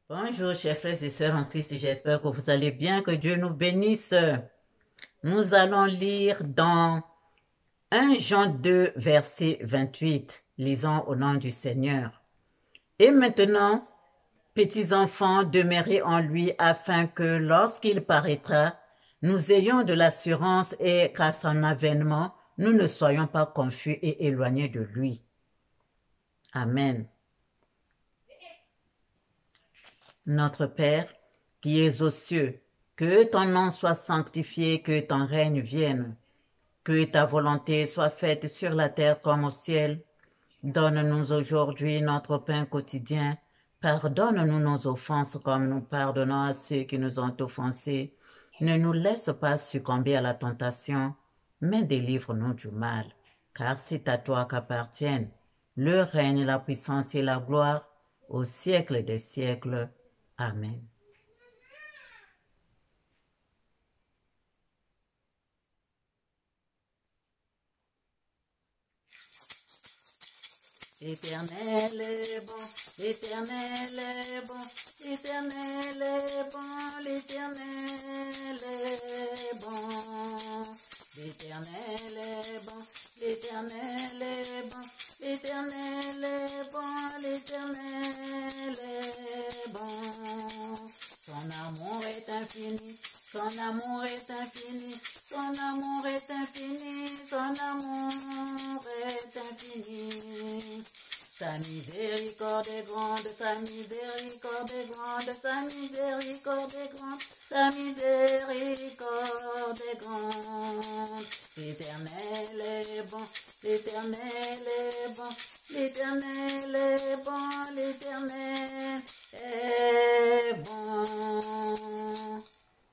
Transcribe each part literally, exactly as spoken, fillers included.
Bonjour, chers frères et sœurs en Christ, j'espère que vous allez bien, que Dieu nous bénisse. Nous allons lire dans premier Jean deux, verset vingt-huit. Lisons au nom du Seigneur. Et maintenant, petits enfants, demeurez en lui afin que lorsqu'il paraîtra, nous ayons de l'assurance et qu'à son avènement, nous ne soyons pas confus et éloignés de lui. Amen. Notre Père, qui es aux cieux, que ton nom soit sanctifié, que ton règne vienne, que ta volonté soit faite sur la terre comme au ciel. Donne-nous aujourd'hui notre pain quotidien. Pardonne-nous nos offenses comme nous pardonnons à ceux qui nous ont offensés. Ne nous laisse pas succomber à la tentation, mais délivre-nous du mal, car c'est à toi qu'appartiennent le règne, la puissance et la gloire au siècle des siècles. Amen. L'Éternel est bon, l'Éternel est bon, l'Éternel est bon, l'Éternel est bon. L'Éternel est bon, l'Éternel est bon, l'Éternel est bon, l'Éternel est bon. Son amour est infini, son amour est infini, son amour est infini, son amour est infini. Sa miséricorde est grande, sa miséricorde est grande, sa miséricorde est grande, sa miséricorde est grande. L'Éternel est bon, l'Éternel est bon, l'Éternel est bon, l'Éternel est bon.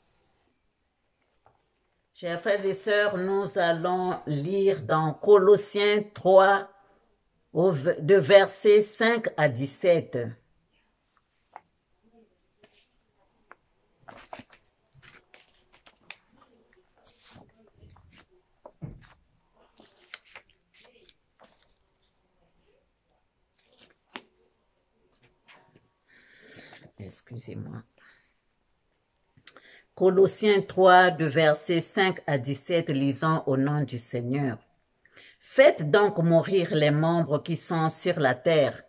Chers frères et sœurs, nous allons lire dans Colossiens trois, de versets cinq à dix-sept. Excusez-moi. Colossiens trois, de versets cinq à dix-sept, lisons au nom du Seigneur. Faites donc mourir les membres qui sont sur la terre,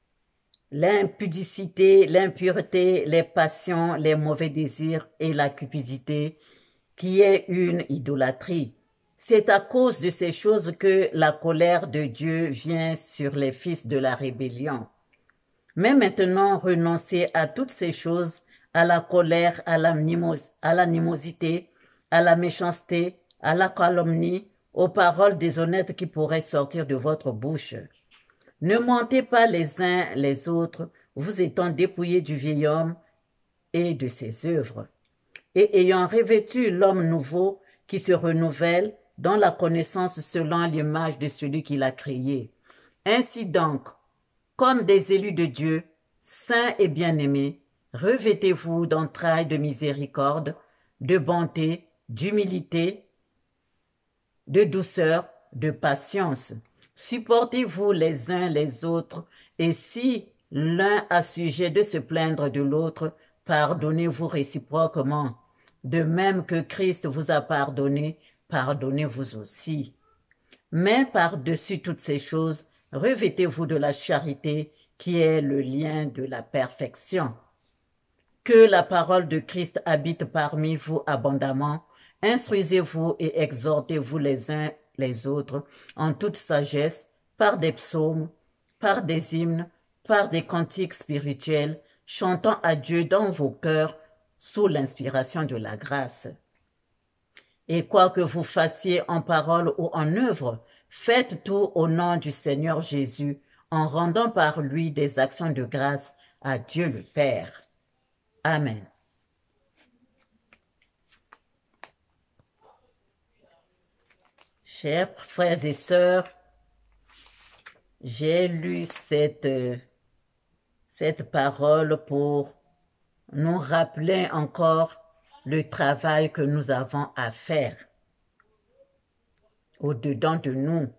l'impudicité, l'impureté, les passions, les mauvais désirs et la cupidité, qui est une idolâtrie. C'est à cause de ces choses que la colère de Dieu vient sur les fils de la rébellion. Mais maintenant, renoncez à toutes ces choses, à la colère, à l'animosité, à la méchanceté, à la calomnie, aux paroles déshonnêtes qui pourraient sortir de votre bouche. Ne mentez pas les uns les autres, vous étant dépouillés du vieil homme et de ses œuvres, et ayant revêtu l'homme nouveau qui se renouvelle dans la connaissance selon l'image de celui qui l'a créé. Ainsi donc, comme des élus de Dieu, saints et bien-aimés, revêtez-vous d'entrailles de miséricorde, de bonté, d'humilité, de douceur, de patience. Supportez-vous les uns les autres, et si l'un a sujet de se plaindre de l'autre, pardonnez-vous réciproquement. De même que Christ vous a pardonné, pardonnez-vous aussi. Mais par-dessus toutes ces choses, revêtez-vous de la charité, qui est le lien de la perfection. Que la parole de Christ habite parmi vous abondamment. Instruisez-vous et exhortez-vous les uns les autres en toute sagesse, par des psaumes, par des hymnes, par des cantiques spirituels, chantant à Dieu dans vos cœurs sous l'inspiration de la grâce. Et quoi que vous fassiez en parole ou en œuvre, faites tout au nom du Seigneur Jésus, en rendant par lui des actions de grâce à Dieu le Père. Amen. Chers frères et sœurs, j'ai lu cette, cette parole pour nous rappeler encore le travail que nous avons à faire au-dedans de nous,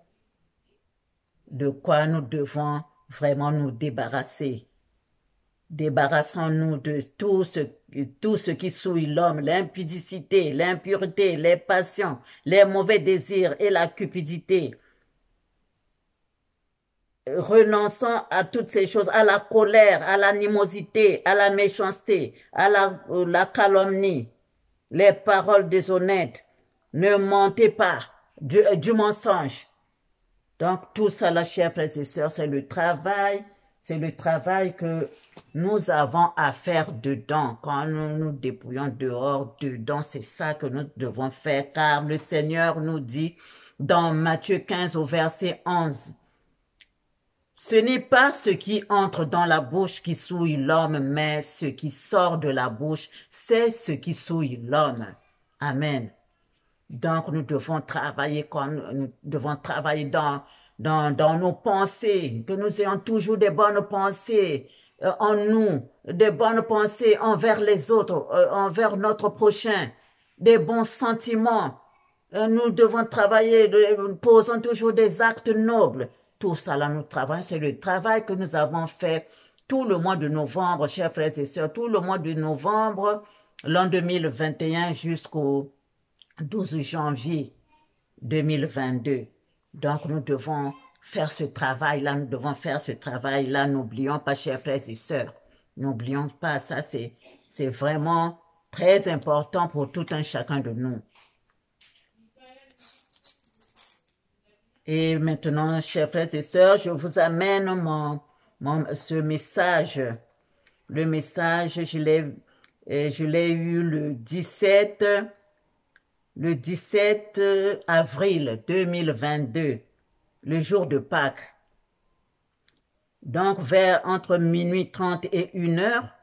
de quoi nous devons vraiment nous débarrasser, Débarrassons-nous de tout ce, tout ce qui souille l'homme, l'impudicité, l'impureté, les passions, les mauvais désirs et la cupidité. Renonçons à toutes ces choses, à la colère, à l'animosité, à la méchanceté, à la, la calomnie, les paroles déshonnêtes. Ne mentez pas du, du mensonge. Donc tout ça, là, chers frères et sœurs, c'est le travail, c'est le travail que nous avons à faire dedans. Quand nous nous dépouillons dehors, dedans, c'est ça que nous devons faire, car le Seigneur nous dit dans Matthieu quinze au verset onze, ce n'est pas ce qui entre dans la bouche qui souille l'homme, mais ce qui sort de la bouche, c'est ce qui souille l'homme. Amen. Donc, nous devons travailler comme nous devons travailler dans, dans, dans nos pensées, que nous ayons toujours des bonnes pensées euh, en nous, des bonnes pensées envers les autres, euh, envers notre prochain, des bons sentiments. Euh, nous devons travailler, nous posons toujours des actes nobles. Tout ça, là, nous travaillons, c'est le travail que nous avons fait tout le mois de novembre, chers frères et sœurs, tout le mois de novembre, l'an deux mille vingt et un jusqu'au douze janvier deux mille vingt-deux. Donc, nous devons faire ce travail-là, nous devons faire ce travail-là, n'oublions pas, chers frères et sœurs, n'oublions pas, ça, c'est c'est vraiment très important pour tout un chacun de nous. Et maintenant, chers frères et sœurs, je vous amène mon, mon, ce message. Le message, je l'ai je l'ai eu le dix-sept, le dix-sept avril deux mille vingt-deux, le jour de Pâques. Donc, vers entre minuit trente et une heure,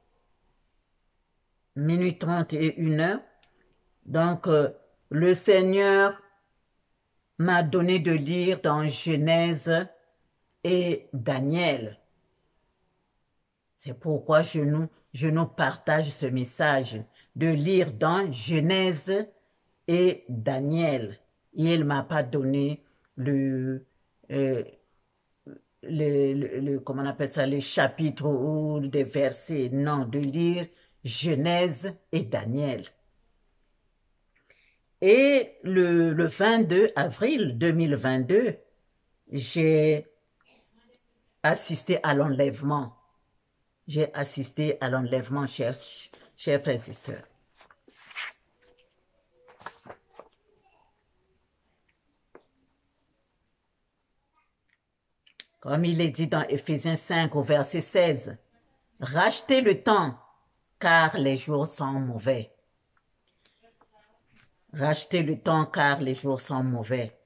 minuit trente et une heure, donc euh, le Seigneur m'a donné de lire dans Genèse et Daniel. C'est pourquoi je nous, je nous partage ce message, de lire dans Genèse et Daniel. Et il ne m'a pas donné le, euh, le, le, le, comment on appelle ça, les chapitres ou des versets. Non, de lire Genèse et Daniel. Et le, le vingt-deux avril deux mille vingt-deux, j'ai assisté à l'enlèvement. J'ai assisté à l'enlèvement, chers, chers frères et sœurs. Comme il est dit dans Éphésiens cinq au verset seize, « Rachetez le temps, car les jours sont mauvais. » Rachetez le temps car les jours sont mauvais.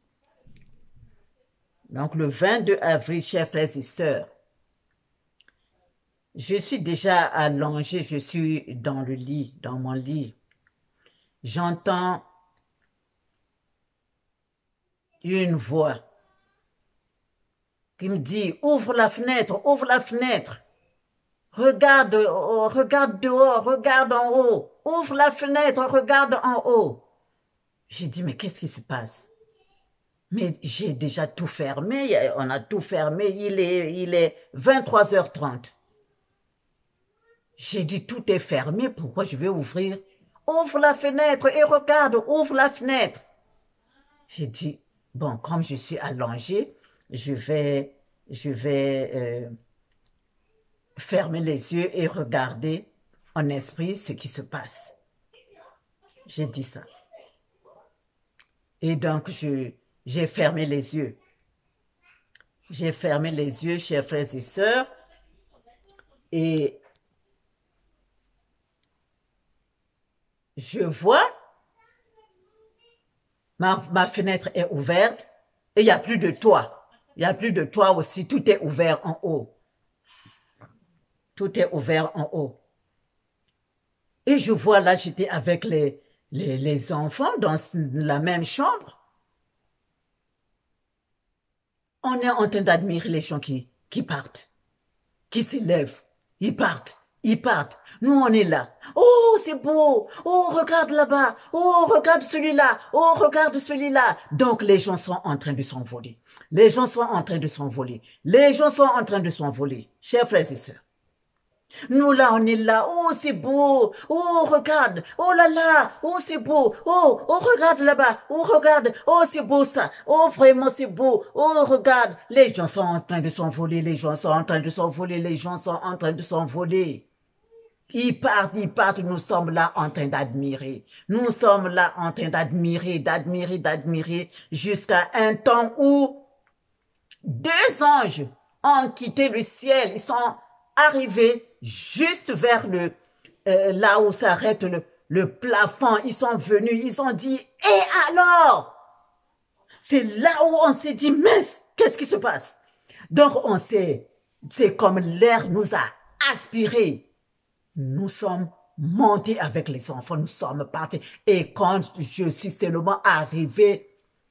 Donc le vingt-deux avril, chers frères et sœurs, je suis déjà allongée, je suis dans le lit, dans mon lit. J'entends une voix qui me dit « Ouvre la fenêtre, ouvre la fenêtre. Regarde, oh, regarde dehors, regarde en haut. Ouvre la fenêtre, regarde en haut. » J'ai dit, mais qu'est-ce qui se passe? Mais j'ai déjà tout fermé, on a tout fermé, il est, il est vingt-trois heures trente. J'ai dit, tout est fermé, pourquoi je vais ouvrir? Ouvre la fenêtre et regarde, ouvre la fenêtre. J'ai dit, bon, comme je suis allongée, je vais, je vais euh, fermer les yeux et regarder en esprit ce qui se passe. J'ai dit ça. Et donc, je, j'ai fermé les yeux. J'ai fermé les yeux, chers frères et sœurs. Et je vois, ma, ma fenêtre est ouverte et il n'y a plus de toit. Il n'y a plus de toit aussi, tout est ouvert en haut. Tout est ouvert en haut. Et je vois là, j'étais avec les... Les, les enfants dans la même chambre. On est en train d'admirer les gens qui, qui partent, qui s'élèvent, ils partent, ils partent. Nous, on est là. Oh, c'est beau. Oh, regarde là-bas. Oh, regarde celui-là. Oh, regarde celui-là. Donc, les gens sont en train de s'envoler. Les gens sont en train de s'envoler. Les gens sont en train de s'envoler. Chers frères et sœurs, Nous là, on est là, oh c'est beau, oh regarde, oh là là, oh c'est beau, oh, oh regarde là-bas, oh regarde, oh c'est beau ça, oh vraiment c'est beau, oh regarde, les gens sont en train de s'envoler, les gens sont en train de s'envoler, les gens sont en train de s'envoler. Ils partent, ils partent, nous sommes là en train d'admirer. Nous sommes là en train d'admirer, d'admirer, d'admirer, jusqu'à un temps où deux anges ont quitté le ciel, ils sont arrivés juste vers le euh, là où s'arrête le, le plafond. Ils sont venus, ils ont dit, et alors? C'est là où on s'est dit, mince, qu'est-ce qui se passe? Donc on s'est, c'est comme l'air nous a aspiré. Nous sommes montés avec les enfants, nous sommes partis. Et quand je suis seulement arrivé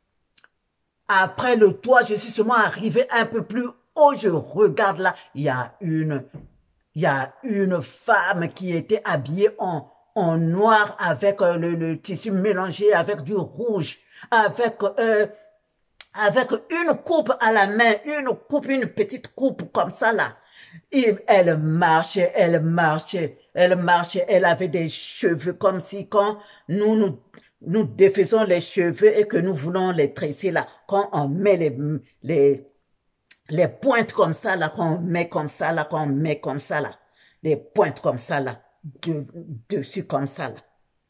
après le toit, je suis seulement arrivé un peu plus haut, je regarde là, il y a une, il y a une femme qui était habillée en, en noir avec euh, le, le tissu mélangé avec du rouge, avec, euh, avec une coupe à la main, une coupe, une petite coupe comme ça là. Et elle marchait, elle marchait, elle marchait, elle avait des cheveux comme si quand nous nous, nous défaisons les cheveux et que nous voulons les tresser là, quand on met les, les, les pointes comme ça là, qu'on met comme ça là, qu'on met comme ça là, les pointes comme ça là, de, dessus comme ça là.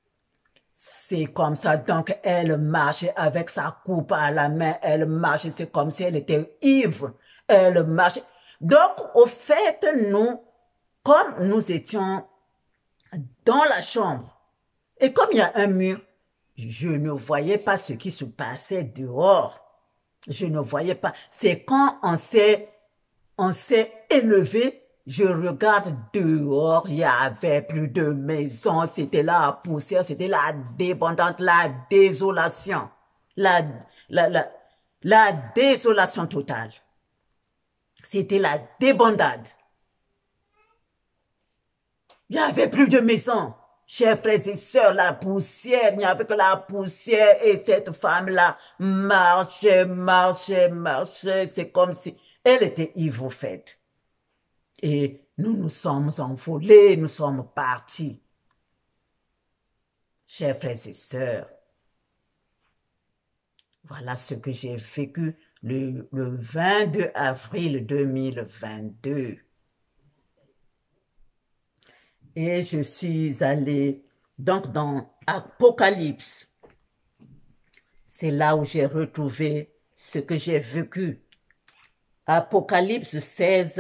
C'est comme ça, donc elle marchait avec sa coupe à la main, elle marchait, c'est comme si elle était ivre, elle marchait. Donc, au fait, nous, comme nous étions dans la chambre, et comme il y a un mur, je ne voyais pas ce qui se passait dehors. Je ne voyais pas. C'est quand on s'est, on s'est élevé, je regarde dehors, il y avait plus de maisons, c'était la poussière, c'était la débandante, la désolation, la, la, la, la désolation totale. C'était la débandade. Il n'y avait plus de maison. Chers frères et sœurs, la poussière, il n'y avait que la poussière et cette femme-là marchait, marchait, marchait. C'est comme si elle était ivre faite. Et nous nous sommes envolés, nous sommes partis. Chers frères et sœurs, voilà ce que j'ai vécu le, le vingt-deux avril deux mille vingt-deux. Et je suis allée donc dans Apocalypse. C'est là où j'ai retrouvé ce que j'ai vécu. Apocalypse seize,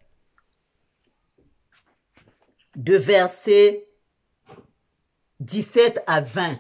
de versets dix-sept à vingt.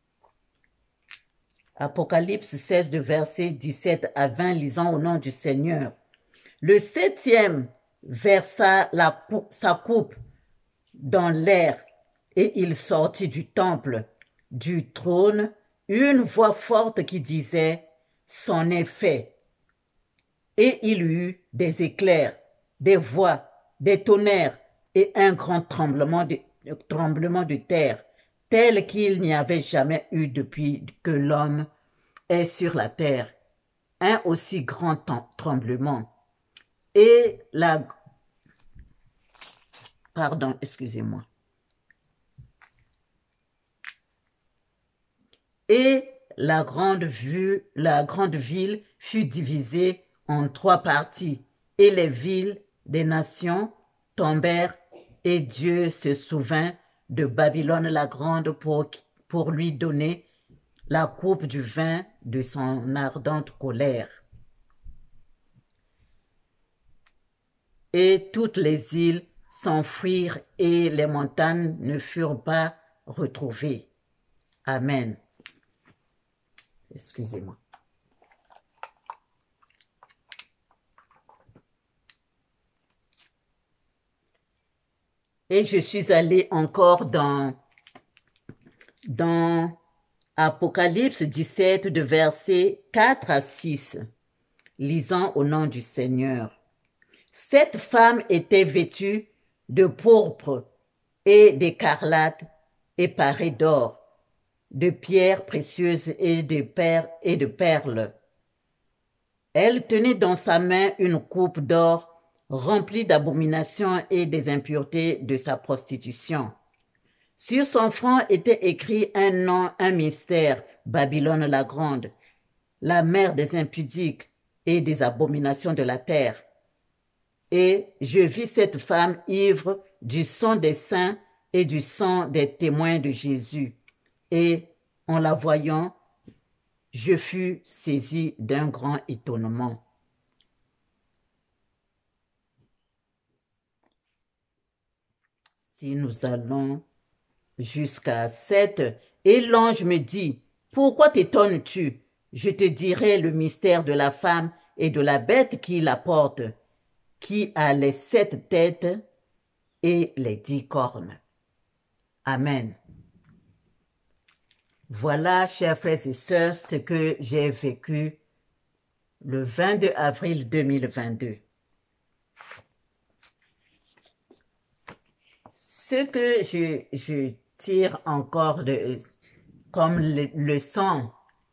Apocalypse seize, de versets dix-sept à vingt, lisons au nom du Seigneur. Le septième versa la, sa coupe dans l'air, et il sortit du temple, du trône, une voix forte qui disait, c'en est fait. Et il y eut des éclairs, des voix, des tonnerres, et un grand tremblement de, tremblement de terre, tel qu'il n'y avait jamais eu depuis que l'homme est sur la terre, un aussi grand tremblement. Et la... Pardon, excusez-moi. Et la grande, vue, la grande ville fut divisée en trois parties, et les villes des nations tombèrent, et Dieu se souvint de Babylone la grande pour, pour lui donner la coupe du vin de son ardente colère. Et toutes les îles s'enfuirent et les montagnes ne furent pas retrouvées. Amen. Excusez-moi. Et je suis allée encore dans, dans Apocalypse dix-sept, de versets quatre à six. Lisons au nom du Seigneur. Cette femme était vêtue de pourpre et d'écarlate et parée d'or, de pierres précieuses et de, per et de perles. Elle tenait dans sa main une coupe d'or rempli d'abominations et des impuretés de sa prostitution. Sur son front était écrit un nom, un mystère, Babylone la grande, la mère des impudiques et des abominations de la terre. Et je vis cette femme ivre du sang des saints et du sang des témoins de Jésus. Et en la voyant, je fus saisi d'un grand étonnement. Si nous allons jusqu'à sept, et l'ange me dit, « Pourquoi t'étonnes-tu? Je te dirai le mystère de la femme et de la bête qui la porte, qui a les sept têtes et les dix cornes. » Amen. Voilà, chers frères et sœurs, ce que j'ai vécu le vingt-deux avril deux mille vingt-deux. Ce que je, je tire encore de, comme le, leçon,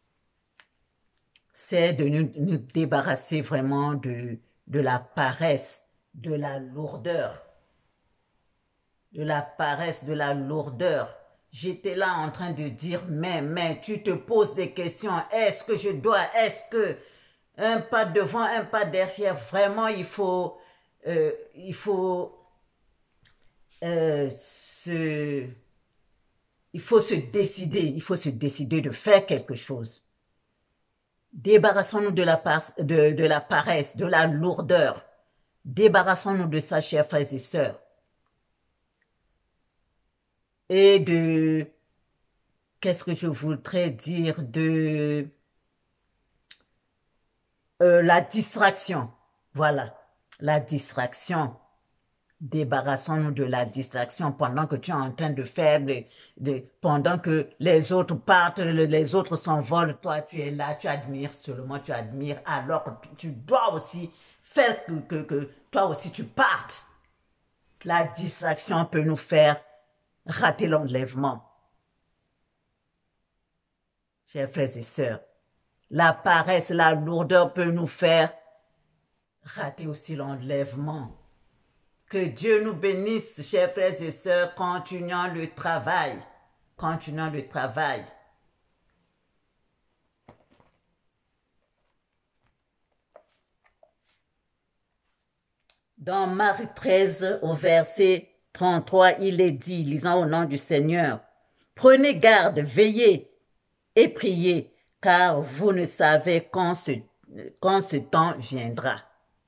c'est de nous, nous débarrasser vraiment de, de la paresse, de la lourdeur. De la paresse, de la lourdeur. J'étais là en train de dire, mais, mais, tu te poses des questions. Est-ce que je dois, est-ce que, un pas devant, un pas derrière, vraiment, il faut, euh, il faut, euh, se, il faut se décider, il faut se décider de faire quelque chose. Débarrassons-nous de la, de, de la paresse, de la lourdeur. Débarrassons-nous de ça, chers frères et sœurs. Et de, qu'est-ce que je voudrais dire, de euh, la distraction. Voilà, la distraction. Débarrassons-nous de la distraction pendant que tu es en train de faire, de, de, pendant que les autres partent, les autres s'envolent, toi tu es là, tu admires seulement, tu admires, alors que tu dois aussi faire que, que, que toi aussi tu partes. La distraction peut nous faire rater l'enlèvement. Chers frères et sœurs, la paresse, la lourdeur peut nous faire rater aussi l'enlèvement. Que Dieu nous bénisse, chers frères et sœurs, continuons le travail. Continuons le travail. Dans Marc treize, au verset trente-trois, il est dit, lisant au nom du Seigneur, « Prenez garde, veillez et priez, car vous ne savez quand ce, quand ce temps viendra. »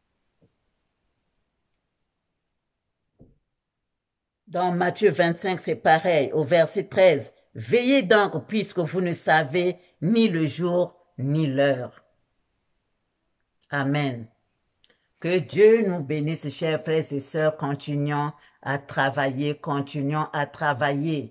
Dans Matthieu vingt-cinq, c'est pareil, au verset treize, « Veillez donc, puisque vous ne savez ni le jour ni l'heure. » Amen. Que Dieu nous bénisse, chers frères et sœurs, continuons à travailler, continuons à travailler.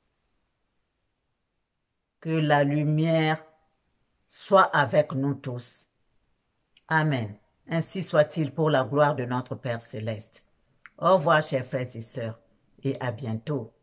Que la lumière soit avec nous tous. Amen. Ainsi soit-il pour la gloire de notre Père Céleste. Au revoir, chers frères et sœurs, et à bientôt.